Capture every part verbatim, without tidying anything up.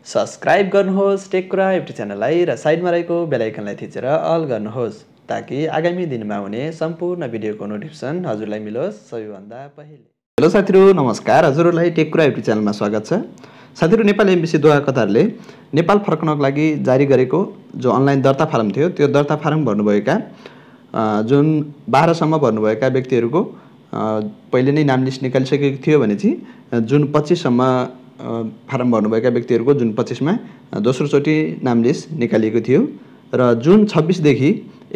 Subscribe गर्नुहोस् take Kura YouTube च्यानललाई र साइडमा रहेको बेल आइकनलाई थिचेर अल गर्नुहोस् ताकि आगामी दिनमा हुने सम्पूर्ण भिडियोको नोटिफिकेसन हजुरलाई मिलोस् सबैभन्दा पहिले। हेलो साथीहरु, नमस्कार। हजुरहरूलाई टेक कुरा युट्युब च्यानलमा स्वागत छ। साथीहरु, नेपाल एम्बेसी दोहा कतारले नेपाल फर्कनको लागि जारी गरेको जो अनलाइन दर्ता फारम थियो त्यो दर्ता फारम भर्नुभएका जुन बाह्र सम्म भर्नुभएका व्यक्तिहरुको पहिले नै नाम लिस्ट निकालिसकेको थियो भने चाहिँ जुन पच्चीस सम्म फारम भर्नुभएका व्यक्तिहरुको जुन पच्चीस मा दोस्रो चोटी नाम लिस्ट निकालिएको थियो र जुन छब्बीस देखि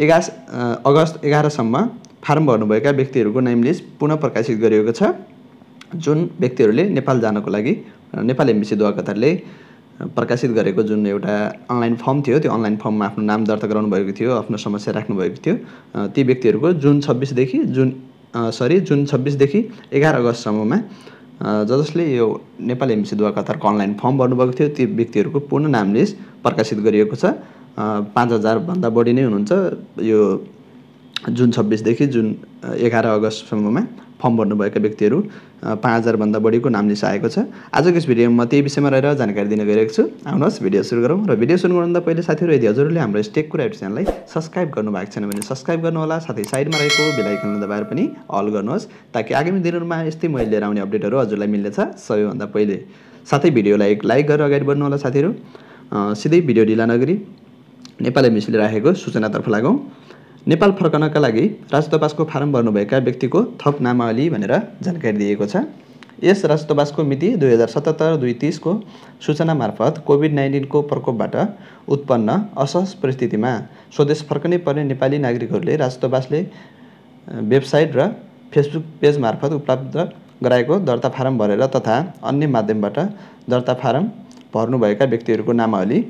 अगस्त एघार सम्म फारम भर्नुभएका व्यक्तिहरुको नाम लिस्ट पुनः प्रकाशित गरिएको छ। जुन व्यक्तिहरुले नेपाल जानको लागि नेपाल एम्बेसी दोहा कतारले प्रकाशित गरेको जुन एउटा अनलाइन फर्म थियो त्यो अनलाइन फर्ममा आफ्नो नाम दर्ता गराउनु भएको थियो, आफ्नो समस्या राख्नु भएको थियो, ती व्यक्तिहरुको जुन छब्बीस देखि जुन सरी जुन छब्बीस देखि एघार अगस्त सम्ममा ज जसले यो नेपाल एम्बेसी दोहा कतारको अनलाइन फर्म भर्नुभएको थियो ती व्यक्तिहरुको पूर्ण नाम लिस्ट प्रकाशित गरिएको छ। पाँच हजार भन्दा बढी नै हुनुहुन्छ यो जुन छब्बीस देखि जुन एघार अगस्त सम्ममा फर्म भर्नुभएका व्यक्तिहरु पाँच हजार भन्दा बढीको नाम लिस्ट आएको छ। आजको यस भिडियोमा त्यही विषयमा रहेर जानकारी दिन गइरहेको छु। आउनुहोस् भिडियो सुरु गरौँ। र भिडियो सुरु गर्नुभन्दा पहिले साथीहरु, यदि हजुरले हाम्रो टेक कुरा युट्युब च्यानललाई सब्स्क्राइब गर्नु भएको छैन भने सब्स्क्राइब गर्नु होला, साथै साइडमा रहेको बेल आइकन दबाएर पनि अल गर्नुहोस् ताकि आगामी दिनहरुमा यस्तै मैले लिएर आउने अपडेटहरु हजुरलाई मिल्नेछ सबैभन्दा पहिले। साथै भिडियोलाई एक लाइक गरेर अगाडि बढ्नु होला साथीहरु। सिधै भिडियो ढिला नगरी नेपाल एम्बेसीले राखेको सूचनातर्फ लागौं। नेपाल फर्कनका लागि राजदूतावासको फारम भर्नुभएका व्यक्तिको थप नामावली भनेर जानकारी दिएको छ। यस राजदूतावासको मिति दुई हजार सतहत्तर दुई तीस को सूचना मार्फत कोभिड नाइन्टीन को प्रकोपबाट उत्पन्न असहज परिस्थितिमा स्वदेश फर्कनै पर्ने नेपाली नागरिकहरूले राजदूतावासले वेबसाइट र फेसबुक पेज मार्फत उपलब्ध गराएको दर्ता फारम भरेर तथा अन्य माध्यमबाट दर्ता फारम भर्नुभएका व्यक्तिहरूको नामावली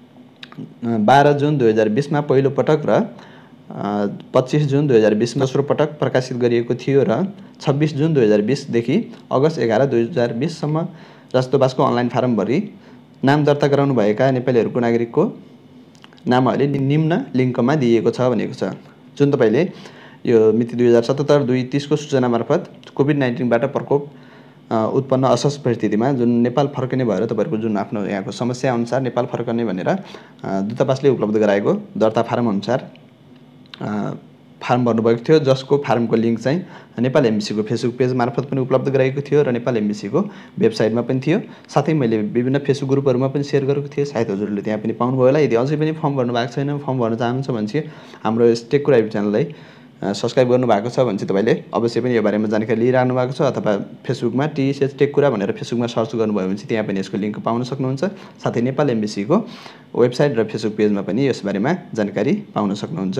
बाह्र जुन दुई हजार बीस मा पहिलो पटक र पच्चीस जुन दुई हजार बीस मा दोस्रो पटक प्रकाशित गरिएको थियो र छब्बीस जुन दुई हजार बीस देखि अगस्त एघार दुई हजार बीस सम्म राजदूतावासको अनलाइन फारम भरी नाम दर्ता गराउनु भएका नेपालीहरूको नागरिकको नामावली निम्न लिङ्कमा दिएको छ भनेको छ। जुन तपाईले यो मिति दुई हजार सतहत्तर दुई तीस को सूचना मार्फत कोभिड नाइन्टीन बाट प्रकोप उत्पन्न असहज परिस्थितिमा जुन नेपाल फर्कने भएर तपाईहरुको जुन आफ्नो यहाँको समस्या अनुसार नेपाल फर्कने भनेर दूतावासले उपलब्ध गराएको दर्ता फारम अनुसार फारम भर्नुभएको थियो, जसको फारमको लिङ्क चाहिँ नेपाल एम्बेसीको फेसबुक पेज मार्फत पनि उपलब्ध गराएको थियो र नेपाल एम्बेसीको वेबसाइटमा पनि थियो। साथै मैले विभिन्न फेसबुक ग्रुपहरुमा पनि शेयर गरेको थिएँ, सायद हजुरले त्यहाँ पनि पाउनुभयो होला। यदि अझै पनि फर्म भर्नु भएको छैन, फर्म भर्न चाहनुहुन्छ भने चाहिँ हाम्रो टेक कुरा युट्युब च्यानललाई सब्स्क्राइब गर्नु भएको छ भने चाहिँ तपाईले अवश्य पनि यो बारेमा जानकारी लिइराख्नु भएको छ अथवा फेसबुकमा टीएसएच टेक कुरा भनेर फेसबुकमा सर्च गर्नुभयो भने चाहिँ त्यहाँ पनि यसको लिङ्क पाउन सक्नुहुन्छ। साथै नेपाल एम्बेसीको वेबसाइट र फेसबुक पेजमा पनि यस बारेमा जानकारी पाउन सक्नुहुन्छ।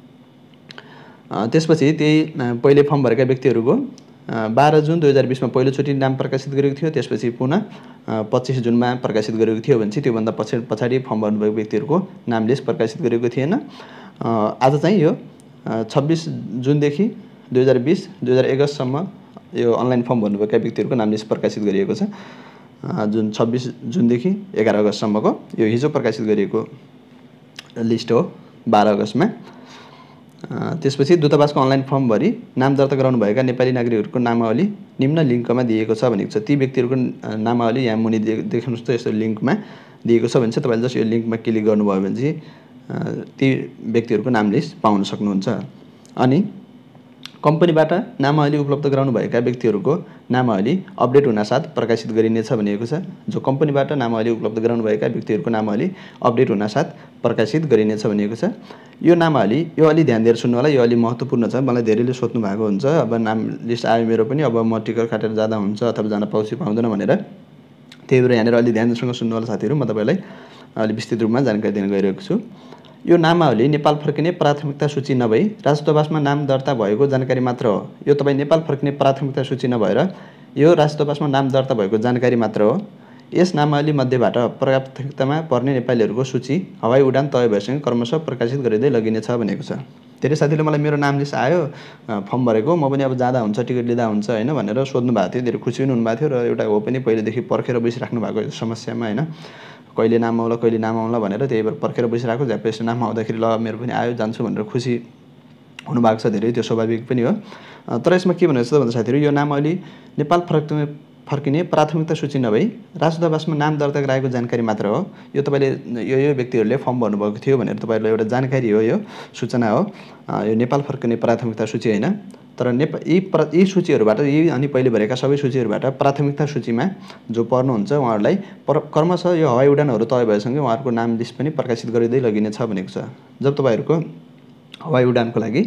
त्यसपछि त्यही पहिले फर्म भरेका व्यक्तिहरुको बाह्र जुन दुई हजार बीस मा पहिलोचोटि नाम प्रकाशित गरेको थियो, त्यसपछि पुनः पच्चीस जुन मा प्रकाशित गरेको थियो भने चाहिँ त्योभन्दा पछाडि पछाडि फर्म भर्नुभएको व्यक्तिहरुको नाम लिस्ट प्रकाशित गरेको थिएन। आज चाहिँ यो छब्बीस जुन देखि दुई हजार बीस दुई हजार एघार सम्म यो अनलाइन फर्म भर्नुभएका व्यक्तिहरुको नाम लिस्ट प्रकाशित गरिएको छ। जुन छब्बीस जुन देखि एघार अगस्त सम्मको यो हिजो प्रकाशित गरिएको लिस्ट हो बाह्र अगस्तमा। त्यसपछि दूतावासको अनलाइन फर्म भरी नाम दर्ता गराउनु भएका नेपाली नागरिकहरूको नामावली निम्न लिङ्कमा दिएको छ भनेको छ। ती व्यक्तिहरूको नामावली यहाँ मुनि देख्नुहोस् त यस्तो लिङ्कमा दिएको छ भने चाहिँ तपाईले जस्ट यो लिङ्कमा क्लिक गर्नुभयो भने चाहिँ ती व्यक्तिहरूको नाम लिस्ट पाउन सक्नुहुन्छ। अनि कम्पनीबाट नामावली उपलब्ध गराउनु भएका व्यक्तिहरूको नामावली अपडेट हुनासाथ प्रकाशित गरिनेछ भनेको छ। जो कम्पनीबाट नामावली उपलब्ध गराउनु भएका व्यक्तिहरूको नामावली अपडेट हुनासाथ प्रकाशित गरिनेछ भनेको छ। यो नामावली यो अलि ध्यान दिएर सुन्नु होला, यो अलि महत्त्वपूर्ण छ। मलाई धेरैले सोध्नु भएको हुन्छ अब नाम लिस्ट आयो मेरो पनि, अब म टिकट काटेर जाँदा हुन्छ अथवा जान पाउँछु पाउँदैन भनेर। त्यही भएर यहाँनिर अलि ध्यानसँग सुन्नु होला साथीहरु, म तपाईलाई अलि विस्तृत रूपमा जानकारी दिन गइरहेको छु। यो नामावली नेपाल फर्किने प्राथमिकता सूची नभई राजदूतावासमा नाम दर्ता भएको जानकारी मात्र हो। यो तपाई नेपाल फर्किने प्राथमिकता सूची नभएर यो राजदूतावासमा नाम दर्ता भएको जानकारी मात्र हो। यस नामावली मध्येबाट प्राथमिकतामा पर्ने नेपालीहरूको सूची हवाई उडान तय भएसँगै क्रमशः प्रकाशित गरिँदै लगिनेछ भनेको छ। धेरै साथीले मलाई मेरो नाम लिस्ट आयो फर्म भरेको, म पनि अब जाँदा हुन्छ टिकट लिँदा हुन्छ हैन भनेर सोध्नु भएको थियो। धेरै खुसी पनि हुनु भएको थियो र एउटा हो पनि पहिलेदेखि पर्खेर बसिराख्नु भएको समस्यामा हैन, कहिले नाम आउला कहिले नाम आउला भनेर त्यही भएर पर्खेर बसिरहेको। झ्याप्पै नाम आउँदाखेरि ल मेरो पनि आयो जान्छु भनेर खुसी हुनुभएको छ धेरै, त्यो स्वाभाविक पनि हो। तर यसमा के भनेको छ भन्दा साथीहरु, यो नामावली नेपाल फर्कने फर्किने प्राथमिकता सूची नभई राजदूतावासमा नाम दर्ता गराएको जानकारी मात्र हो। यो तपाईँले यो यो व्यक्तिहरूले फर्म भर्नुभएको थियो भनेर तपाईँहरूलाई एउटा जानकारी हो, यो सूचना हो। यो नेपाल फर्किने प्राथमिकता सूची होइन। तर नेपा यी प्र यी सूचीहरूबाट यी अनि पहिले भरेका सबै सूचीहरूबाट प्राथमिकता सूचीमा जो पर्नुहुन्छ उहाँहरूलाई पर क्रमशः यो हवाई उडानहरू तय भएसँगै उहाँहरूको नाम लिस्ट पनि प्रकाशित गरिँदै लगिनेछ भनेको छ। जब तपाईँहरूको हवाई उडानको लागि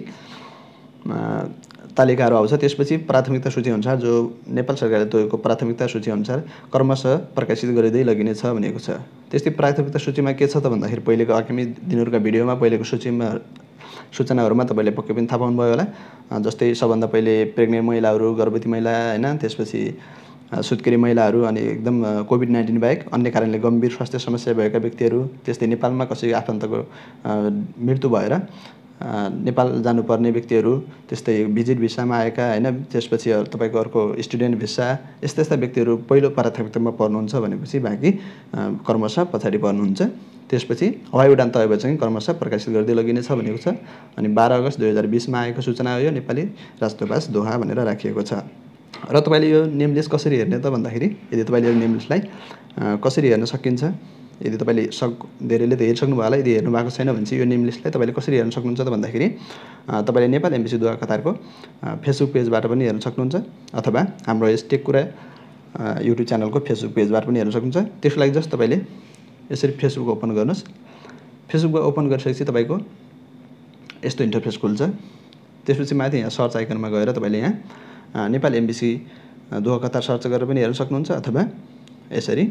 तालिकाहरू आउँछ त्यसपछि प्राथमिकता सूची अनुसार जो नेपाल सरकारले तोकेको प्राथमिकता सूची अनुसार क्रमशः प्रकाशित गरिँदै लगिनेछ भनेको छ। त्यस्तै प्राथमिकता सूचीमा के छ त भन्दाखेरि पहिलेको आगामी दिनहरूका भिडियोमा पहिलेको सूचीमा सूचनाहरूमा तपाईँले पक्कै पनि थाहा पाउनुभयो होला। जस्तै सबभन्दा पहिले प्रेग्नेन्ट महिलाहरू, गर्भवती महिला होइन, त्यसपछि सुत्केरी महिलाहरू, अनि एकदम कोभिड नाइन्टिन बाहेक अन्य कारणले गम्भीर स्वास्थ्य समस्या भएका व्यक्तिहरू, त्यस्तै नेपालमा कसै आफन्तको मृत्यु भएर नेपाल जानुपर्ने व्यक्तिहरू, त्यस्तै भिजिट भिसामा आएका होइन, त्यसपछि तपाईँको अर्को स्टुडेन्ट भिसा, यस्ता यस्ता व्यक्तिहरू पहिलो प्राथमिकतामा पर्नुहुन्छ भनेपछि बाँकी क्रमशः पछाडि पर्नुहुन्छ। त्यसपछि हवाई उडान तय भएपछि क्रमशः प्रकाशित गर्दै लगिनेछ भनेको छ। अनि बाह्र अगस्त दुई हजार बिसमा आएको सूचना हो यो नेपाली राजदूतावास दोहा भनेर राखिएको छ। र तपाईँले यो नेम लिस्ट कसरी हेर्ने त भन्दाखेरि यदि तपाईँले यो नेम लिस्टलाई कसरी हेर्न सकिन्छ, यदि तपाईँले सक धेरैले त हेरिसक्नु भयो होला, यदि हेर्नु भएको छैन भने चाहिँ यो नेम लिस्टलाई तपाईँले कसरी हेर्न सक्नुहुन्छ त भन्दाखेरि तपाईँले नेपाल एम्बेसी दोहा कतारको फेसबुक पेजबाट पनि हेर्न सक्नुहुन्छ, अथवा हाम्रो यस टेक कुरा युट्युब च्यानलको फेसबुक पेजबाट पनि हेर्न सक्नुहुन्छ। त्यसको लागि जस्ट तपाईँले यसरी फेसबुक ओपन गर्नुहोस्। फेसबुक ओपन गरिसकेपछि तपाईँको यस्तो इन्टरफेस खुल्छ। त्यसपछि माथि यहाँ सर्च आइकनमा गएर तपाईँले यहाँ Nepal embassy Doha Qatar search गरेर पनि हेर्न सक्नुहुन्छ, अथवा यसरी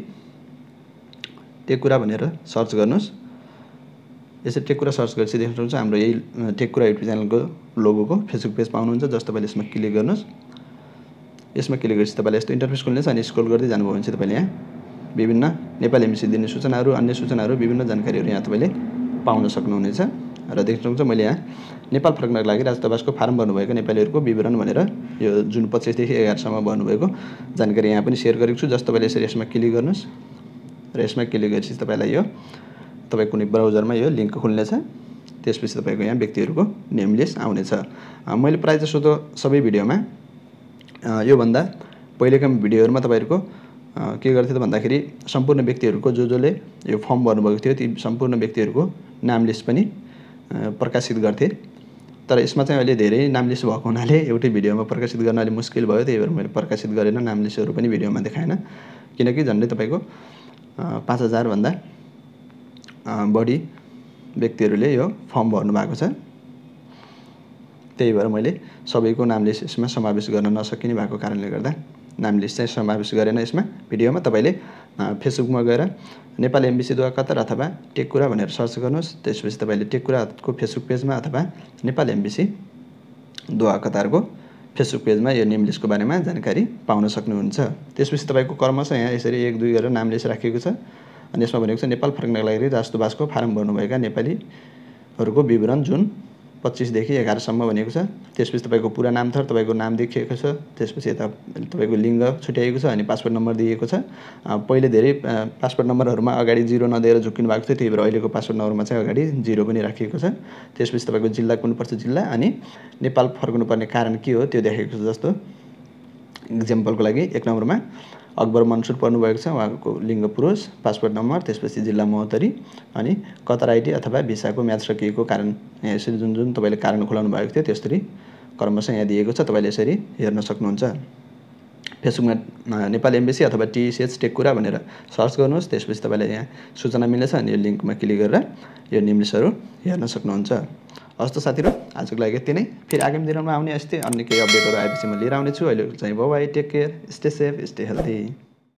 टेक कुरा भनेर सर्च गर्नुहोस्। यसरी टेक कुरा सर्च गरेपछि देख्न सक्नुहुन्छ हाम्रो यही टेक कुरा युट्युब च्यानलको लोगोको फेसबुक पेज पाउनुहुन्छ। जस्ट तपाईँले यसमा क्लिक गर्नुहोस्। यसमा क्लिक गरेपछि तपाईँलाई यस्तो इन्टरफेस खुल्नेछ। अनि स्क्रोल गर्दै जानुभयो भने चाहिँ तपाईँले यहाँ विभिन्न नेपाल एम्बेसी दिने सूचनाहरू, अन्य सूचनाहरू, विभिन्न जानकारीहरू यहाँ तपाईँले पाउन सक्नुहुनेछ। र देख्न सक्नुहुन्छ मैले यहाँ नेपाल फर्कनको लागि राजदूतावासको फारम भर्नुभएको नेपालीहरूको विवरण भनेर यो जुन पच्चिसदेखि एघारसम्म भर्नुभएको जानकारी यहाँ पनि सेयर गरेको छु। जस्ट तपाईँले यसरी यसमा क्लिक गर्नुहोस् र यसमा क्लिक गरेपछि तपाईँलाई यो तपाईँ कुनै ब्राउजरमा यो लिङ्क खुल्नेछ। त्यसपछि तपाईँको यहाँ व्यक्तिहरूको नेम लिस्ट आउनेछ। मैले प्रायः जसो त सबै भिडियोमा योभन्दा पहिलेका भिडियोहरूमा तपाईँहरूको के गर्थ्यो त भन्दाखेरि सम्पूर्ण व्यक्तिहरूको जो जसले यो फर्म भर्नुभएको थियो ती सम्पूर्ण व्यक्तिहरूको नाम लिस्ट पनि प्रकाशित गर्थे। तर यसमा चाहिँ अहिले धेरै नाम लिस्ट भएको हुनाले एउटै भिडियोमा प्रकाशित गर्न अलि मुस्किल भयो, त्यही भएर मैले प्रकाशित गरेन, नाम लिस्टहरू पनि भिडियोमा देखाएन। किनकि झन्डै तपाईँको पाँच हजारभन्दा बढी व्यक्तिहरूले यो फर्म भर्नु भएको छ। त्यही भएर मैले सबैको नाम लिस्ट यसमा समावेश गर्न नसकिने भएको कारणले गर्दा नाम लिस्ट चाहिँ समावेश गरेन यसमा भिडियोमा। तपाईँले फेसबुकमा गएर नेपाल एम्बेसी दोहा कतार अथवा टेक कुरा भनेर सर्च गर्नुहोस्। त्यसपछि तपाईँले टेक कुराको फेसबुक पेजमा अथवा नेपाल एम्बेसी दोहा कतारको फेसबुक पेजमा यो नेम लिस्टको बारेमा जानकारी पाउन सक्नुहुन्छ। त्यसपछि तपाईँको क्रमशः यहाँ यसरी एक दुई गरेर नाम लिस्ट राखिएको छ। अनि यसमा भनेको छ नेपाल फर्कनको लागि राजदूतावासको फारम भर्नुभएका नेपालीहरूको विवरण जुन पच्चिसदेखि एघारसम्म भनेको छ। त्यसपछि तपाईँको पुरा नाम थर तपाईँको नाम देखिएको छ। त्यसपछि यता तपाईँको लिङ्ग छुट्याइएको छ। अनि पासपोर्ट नम्बर दिएको छ। पहिले धेरै पासपोर्ट नम्बरहरूमा अगाडि जिरो नदिएर झुक्किनु भएको थियो, त्यही भएर अहिलेको पासपोर्ट नम्बरमा चाहिँ अगाडि जिरो पनि राखिएको छ। त्यसपछि तपाईँको जिल्ला कुन पर्छ जिल्ला, अनि नेपाल फर्कनुपर्ने कारण के हो त्यो देखाएको छ। जस्तो इक्जाम्पलको लागि एक नम्बरमा अकबर मन्सुर पर्नुभएको छ, उहाँको लिङ्ग पुरुष, पासपोर्ट नम्बर, त्यसपछि जिल्ला महोत्तरी, अनि कतार आइडी अथवा भिसाको म्याद सकिएको कारण यहाँ यसरी जुन जुन तपाईँले कारण खुलाउनु भएको थियो त्यसरी क्रमशः यहाँ दिएको छ। तपाईँले यसरी हेर्न सक्नुहुन्छ। फेसबुकमा नेपाल एम्बेसी अथवा टिसिएच टेक कुरा भनेर सर्च गर्नुहोस्। त्यसपछि तपाईँलाई यहाँ सूचना मिल्नेछ। अनि यो लिङ्कमा क्लिक गरेर यो नेम लिस्टहरू हेर्न सक्नुहुन्छ। हस् त साथीहरू, आजको लागि यति नै। फेरि आगामी दिनमा आउने यस्तै अन्य केही अपडेटहरू आएपछि म लिएर आउनेछु। अहिले चाहिँ bye bye, take care, stay safe, stay healthy.